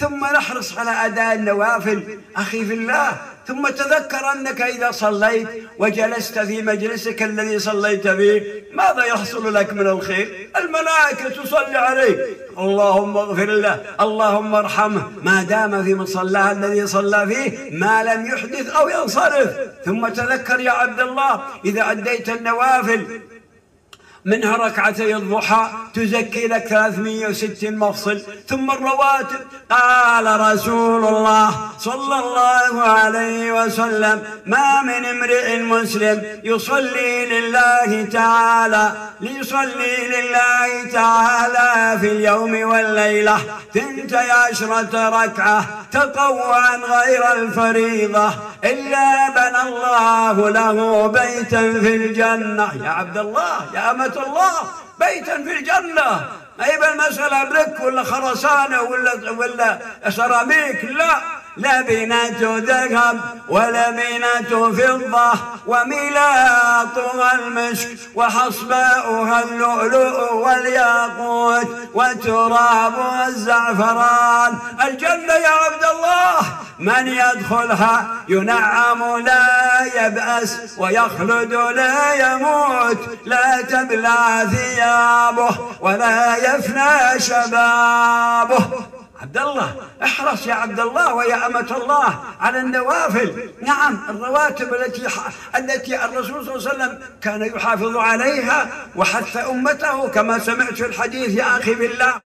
ثم نحرص على أداء النوافل أخي في الله. ثم تذكر أنك إذا صليت وجلست في مجلسك الذي صليت فيه ماذا يحصل لك من الخير؟ الملائكة تصلي عليك، اللهم اغفر له، اللهم ارحمه، ما دام في مصلاه الذي صلى فيه ما لم يحدث أو ينصرف. ثم تذكر يا عبد الله إذا أديت النوافل منها ركعتي الضحى تزكي لك 360 مفصل، ثم الرواتب. قال رسول الله صلى الله عليه وسلم: ما من امرئ مسلم يصلي لله تعالى في اليوم والليلة 12 ركعة تطوعا غير الفريضة إلا بنى الله له بيتا في الجنة. يا عبد الله يا أمة الله، بيتا في الجنة، ما هي بالمسألة برك ولا خرسانة ولا سيراميك، لا بينة ذهب ولا بينة فضة، وميلاطها المسك وحصباؤها اللؤلؤ والياقوت وترابها الزعفران. الجنة يا عبد الله من يدخلها ينعم لا يبأس ويخلد لا يموت، لا تبلى ثيابه ولا يفنى شبابه. عبد الله احرص يا عبد الله ويا أمة الله على النوافل. نعم الرواتب التي الرسول صلى الله عليه وسلم كان يحافظ عليها وحث أمته كما سمعت في الحديث يا أخي بالله.